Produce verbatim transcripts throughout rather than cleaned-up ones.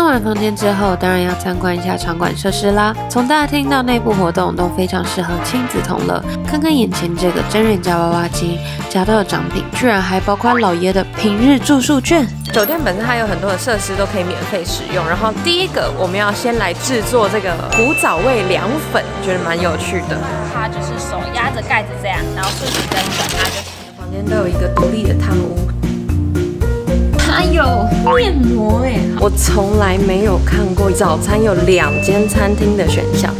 看完房间之后，当然要参观一下场馆设施啦。从大厅到内部活动都非常适合亲子同乐。看看眼前这个真人夹娃娃机，夹到的奖品居然还包括老爷的平日住宿券。酒店本身它有很多的设施都可以免费使用。然后第一个我们要先来制作这个古早味凉粉，觉得蛮有趣的。 它就是手压着盖子这样，然后顺时针转它就。 房间都有一个独立的汤屋。 还有面膜哎， 我从来没有看过早餐有两间餐厅的选项。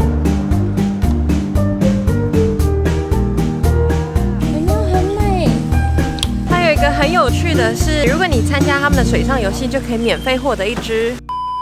很优很美。 还有一个很有趣的是，如果你参加他们的水上游戏，就可以免费获得一支。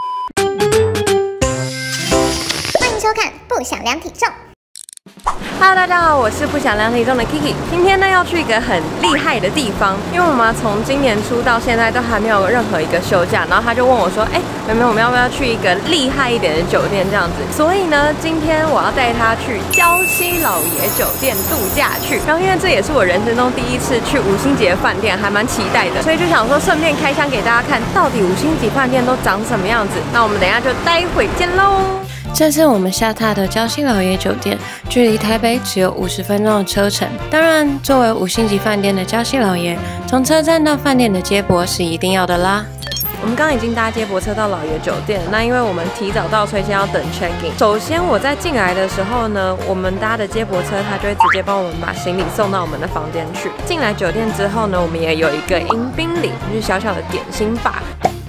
欢迎收看《不想量体重》。 Hello， 大家好，我是不想量体重的 Kiki。今天呢要去一个很厉害的地方，因为我妈从今年初到现在都还没有任何一个休假，然后她就问我说：“哎，妹妹，我们要不要去一个厉害一点的酒店这样子？”所以呢，今天我要带她去礁溪老爷酒店度假去。然后因为这也是我人生中第一次去五星级的饭店，还蛮期待的，所以就想说顺便开箱给大家看，到底五星级饭店都长什么样子。那我们等一下就待会见喽。 这次我们下榻的礁溪老爷酒店，距离台北只有五十分钟的车程。当然，作为五星级饭店的礁溪老爷，从车站到饭店的接驳是一定要的啦。我们刚刚已经搭接驳车到老爷酒店，那因为我们提早到，所以先要等 check in。首先我在进来的时候呢，我们搭的接驳车，它就会直接帮我们把行李送到我们的房间去。进来酒店之后呢，我们也有一个迎宾礼，就是小小的点心吧。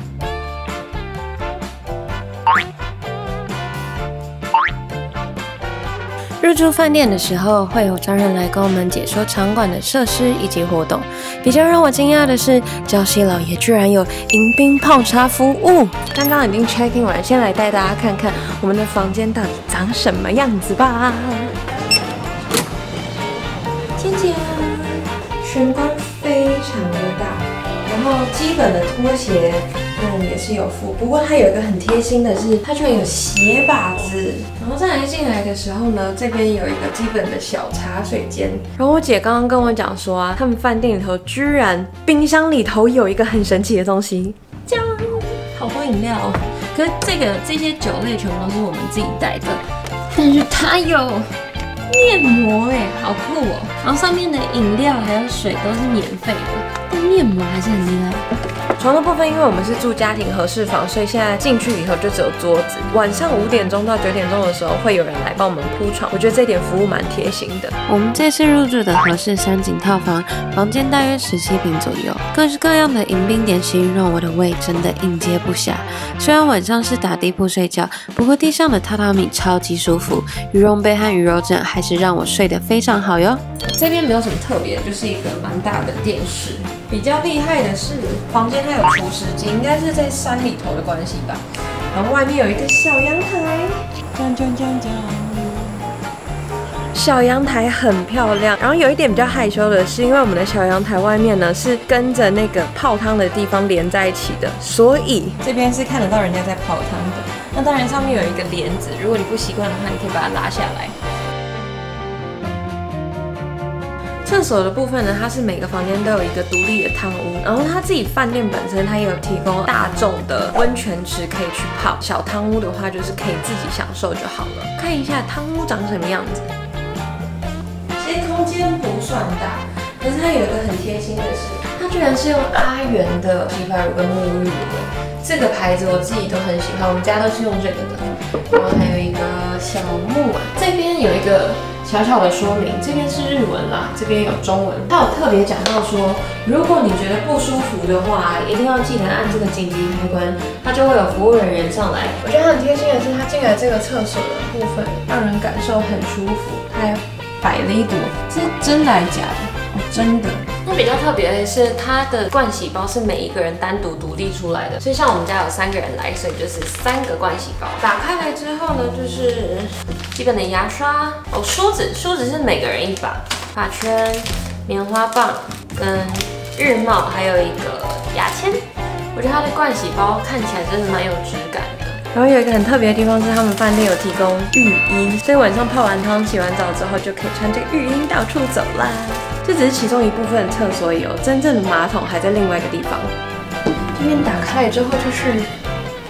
入住饭店的时候，会有专人来跟我们解说场馆的设施以及活动。比较让我惊讶的是，礁溪老爷居然有迎宾泡茶服务。刚刚已经 check in 完，先来带大家看看我们的房间到底长什么样子吧。尖尖，玄关非常的大，然后基本的拖鞋。 嗯，也是有附，不过它有一个很贴心的是，它居然有鞋把子。然后再来进来的时候呢，这边有一个基本的小茶水间。然后我姐刚刚跟我讲说啊，他们饭店里头居然冰箱里头有一个很神奇的东西，这样好多饮料哦。可是这个这些酒类全部都是我们自己带的，但是它有面膜哎，好酷哦。然后上面的饮料还有水都是免费的，但面膜还是很厉害。 床的部分，因为我们是住家庭合适房，所以现在进去以后就只有桌子。晚上五点钟到九点钟的时候，会有人来帮我们铺床。我觉得这点服务蛮贴心的。我们这次入住的合适三井套房，房间大约十七平左右，各式各样的迎宾点心让我的胃真的应接不暇。虽然晚上是打地铺睡觉，不过地上的榻榻米超级舒服，羽绒被和羽绒枕还是让我睡得非常好哟。这边没有什么特别，就是一个蛮大的电视。 比较厉害的是，房间它有除湿机，应该是在山里头的关系吧。然后外面有一个小阳台，锵锵锵锵。小阳台很漂亮。然后有一点比较害羞的是，因为我们的小阳台外面呢是跟着那个泡汤的地方连在一起的，所以这边是看得到人家在泡汤的。那当然上面有一个帘子，如果你不习惯的话，你可以把它拉下来。 厕所的部分呢，它是每个房间都有一个独立的汤屋，然后它自己饭店本身它也有提供大众的温泉池可以去泡。小汤屋的话，就是可以自己享受就好了。看一下汤屋长什么样子，其实空间不算大，可是它有一个很贴心的是，它居然是用阿元的洗发乳跟沐浴乳的。这个牌子我自己都很喜欢，我们家都是用这个的。然后还有一个小木碗，这边有一个。 小小的说明，这边是日文啦，这边有中文。他有特别讲到说，如果你觉得不舒服的话，一定要记得按这个紧急开关，它就会有服务人员上来。我觉得很贴心的是，他进来这个厕所的部分，让人感受很舒服。还摆了一朵，这是真的还是假的？哦，真的。那比较特别的是，它的盥洗包是每一个人单独独立出来的，所以像我们家有三个人来，所以就是三个盥洗包。打开来之后呢，就是基本的牙刷哦，梳子，梳子是每个人一把，发圈、棉花棒跟日帽，还有一个牙签。我觉得它的盥洗包看起来真的蛮有质感的。然后有一个很特别的地方是，他们饭店有提供浴衣，所以晚上泡完汤、洗完澡之后，就可以穿这个浴衣到处走啦。这只是其中一部分的厕所有，真正的马桶还在另外一个地方。这边打开来之后就是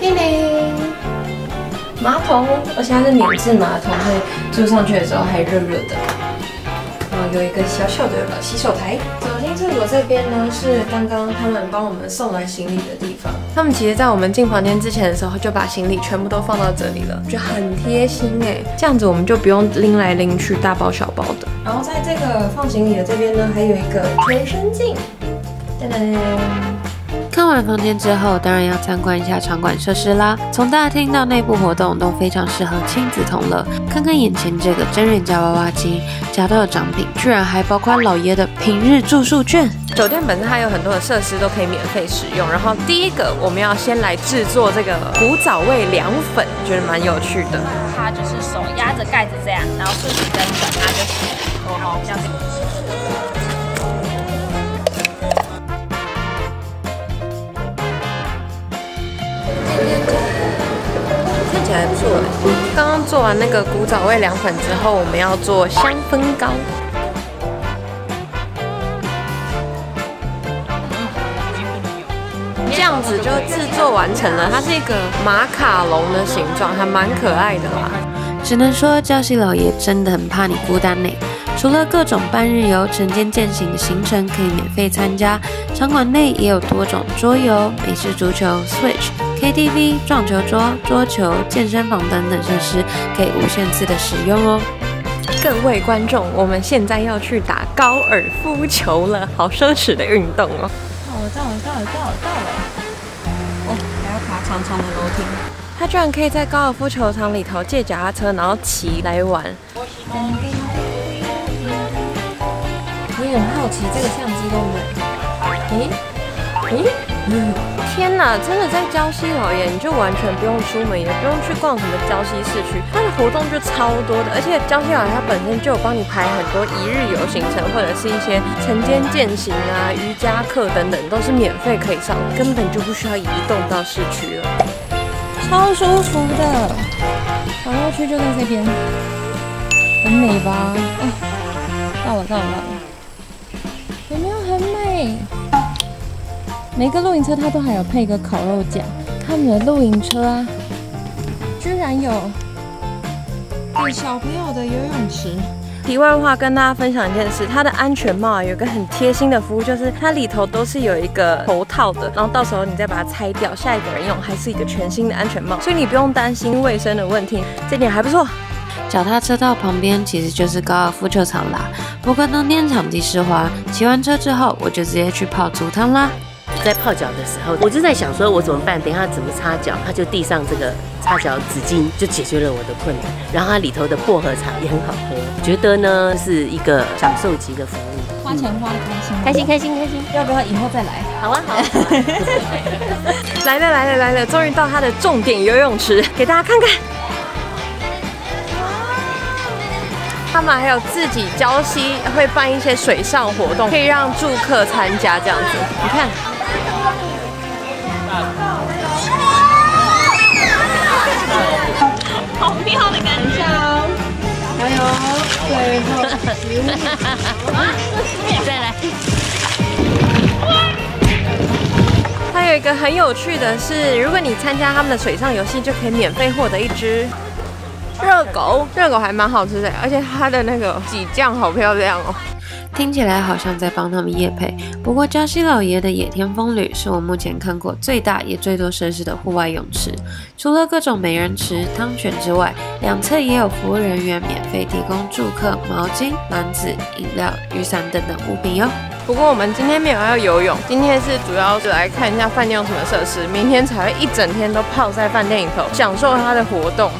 叮铃，马桶，而且它是免治马桶，所以坐上去的时候还热热的。然后有一个小小的洗手台。走进厕所这边呢，是刚刚他们帮我们送来行李的地方。他们其实在我们进房间之前的时候，就把行李全部都放到这里了，就很贴心哎。这样子我们就不用拎来拎去，大包小包的。然后在这个放行李的这边呢，还有一个全身镜。噔噔。 看完房间之后，当然要参观一下场馆设施啦。从大厅到内部活动都非常适合亲子同乐。看看眼前这个真人夹娃娃机，夹到的奖品居然还包括老爷的平日住宿券。 酒店本身它有很多的设施都可以免费使用。然后第一个我们要先来制作这个古早味凉粉，觉得蛮有趣的。 它就是手压着盖子这样，然后顺时针转它就行了。哦，好，这样子。 看起来还不错哎。刚刚做完那个古早味凉粉之后，我们要做香氛糕。这样子就制作完成了，它是一个马卡龙的形状，还蛮可爱的啦。 只能说礁溪老爷真的很怕你孤单呢。除了各种半日游、晨间健行的行程可以免费参加，场馆内也有多种桌游、美式足球、Switch、K T V、撞球桌、桌球、健身房等等设施，可以无限次的使用哦。 各位观众，我们现在要去打高尔夫球了，好奢侈的运动哦。 到了，到了，到了，到了，到了！哦，还要爬长长的楼梯。 他居然可以在高尔夫球场里头借脚踏车，然后骑来玩。你很好奇这个相机对不对？咦咦，嗯，天哪！真的在礁溪老爷，你就完全不用出门，也不用去逛什么礁溪市区，它的活动就超多的。而且礁溪老爷它本身就有帮你排很多一日游行程，或者是一些晨间健行啊、瑜伽课等等，都是免费可以上，根本就不需要移动到市区了。超舒服的，跑过去就在这边，很美吧？哦，到了到了到了，有没有很美？每个露营车它都还有配一个烤肉架，他们的露营车啊，居然有给小朋友的游泳池。题外话跟大家分享一件事，它的安全帽啊有个很贴心的服务，就是它里头都是有一个头套的，然后到时候你再把它拆掉，下一个人用还是一个全新的安全帽，所以你不用担心卫生的问题，这点还不错。 脚踏车道旁边其实就是高尔夫球场啦，不过当天场地湿滑，骑完车之后我就直接去泡足汤啦。 在泡脚的时候，我就在想说，我怎么办？等一下怎么擦脚？他就递上这个擦脚纸巾，就解决了我的困难。然后它里头的薄荷茶也很好喝，觉得呢是一个享受级的服务。 花钱花的开心， 开心开心开心！ 要不要以后再来？ 好啊好啊！ 来了来了来了，终于到它的重点游泳池，给大家看看。他们还有自己礁溪会办一些水上活动，可以让住客参加这样子。你看。 好妙的感觉哦！ 还有最后再来。 还有一个很有趣的是，如果你参加他们的水上游戏，就可以免费获得一只热狗。热狗还蛮好吃的，而且它的那个挤酱好漂亮哦。 听起来好像在帮他们业配，不过礁溪老爷的野天风旅是我目前看过最大也最多设施的户外泳池，除了各种美人池、汤泉之外，两侧也有服务人员免费提供住客毛巾、篮子、饮料、雨伞等等物品哟。 不过我们今天没有要游泳，今天是主要是来看一下饭店有什么设施，明天才会一整天都泡在饭店里头，享受它的活动。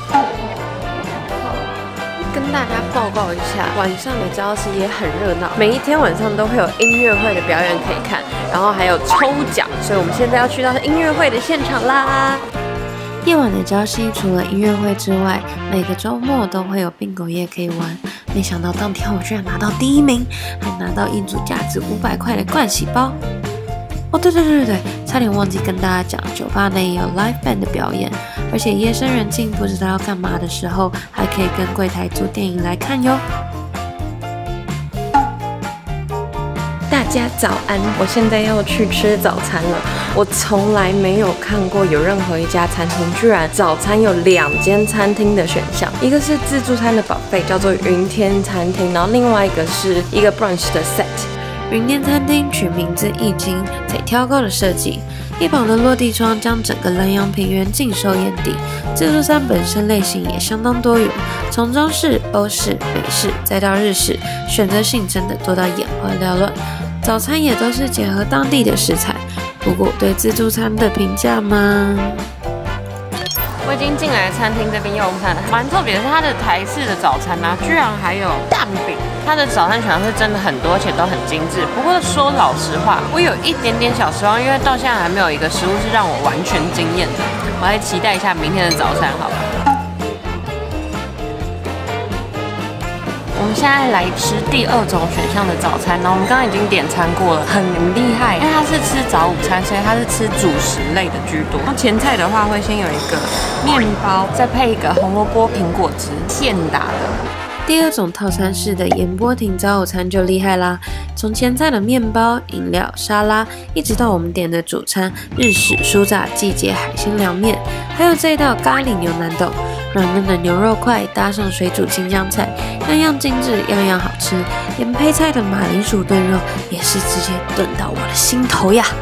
跟大家报告一下，晚上的礁溪也很热闹，每一天晚上都会有音乐会的表演可以看，然后还有抽奖，所以我们现在要去到音乐会的现场啦。 夜晚的礁溪除了音乐会之外，每个周末都会有bingo狗夜可以玩。没想到当天我居然拿到第一名，还拿到一组价值五百块的盥洗包。哦，对对对对对，差点忘记跟大家讲，酒吧内也有 live band 的表演，而且夜深人静不知道要干嘛的时候，还可以跟柜台租电影来看哟。 大家早安，我现在要去吃早餐了。我从来没有看过有任何一家餐厅居然早餐有两间餐厅的选项，一个是自助餐的 buffet 叫做云天餐厅，然后另外一个是一个 brunch 的 set。 云天餐厅取名自易经，贼挑高的设计，一旁的落地窗将整个南洋平原尽收眼底。自助餐本身类型也相当多元，从中式、欧式、美式，再到日式，选择性真的多到眼花缭乱。早餐也都是结合当地的食材。不过对自助餐的评价吗？ 我已经进来餐厅这边用餐，蛮特别的是它的台式的早餐啊，居然还有蛋饼。它的早餐选项是真的很多，而且都很精致。不过说老实话，我有一点点小失望，因为到现在还没有一个食物是让我完全惊艳的。我来期待一下明天的早餐，好了。我们现在来吃第二种选项的早餐，然后我们刚刚已经点餐过了，很厉害，因为它是吃早午餐，所以它是吃主食类的居多。然后前菜的话会先有一个面包，再配一个红萝卜苹果汁，现打的。 第二种套餐式的盐波亭早午餐就厉害啦，从前菜的面包、饮料、沙拉，一直到我们点的主餐日式酥炸季节海鲜凉面，还有这一道咖喱牛腩冻，软嫩的牛肉块搭上水煮青江菜，样样精致，样样好吃。连配菜的马铃薯炖肉也是直接炖到我的心头呀！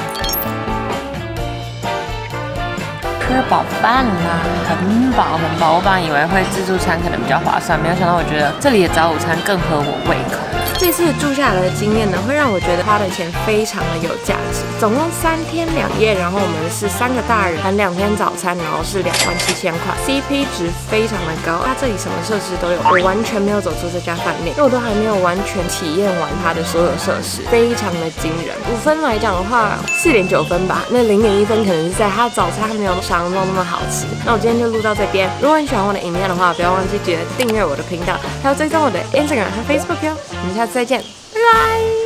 吃饱饭啦，很饱很饱。我本来以为会自助餐可能比较划算，没有想到我觉得这里的早午餐更合我胃口。这次住下来的经验呢，会让我觉得花的钱非常的有价值。总共三天两夜，然后我们是三个大人，含两天早餐，然后是两万七千块 ，C P 值非常的高。它这里什么设施都有，我完全没有走出这家饭店，因为我都还没有完全体验完它的所有设施，非常的惊人。五分来讲的话，四点九分吧。那零点一分可能是在它的早餐还没有想象中那么好吃。那我今天就录到这边。如果你喜欢我的影片的话，不要忘记记得订阅我的频道，还有追踪我的 Instagram 和 Facebook 哟。我们下次再见，拜拜。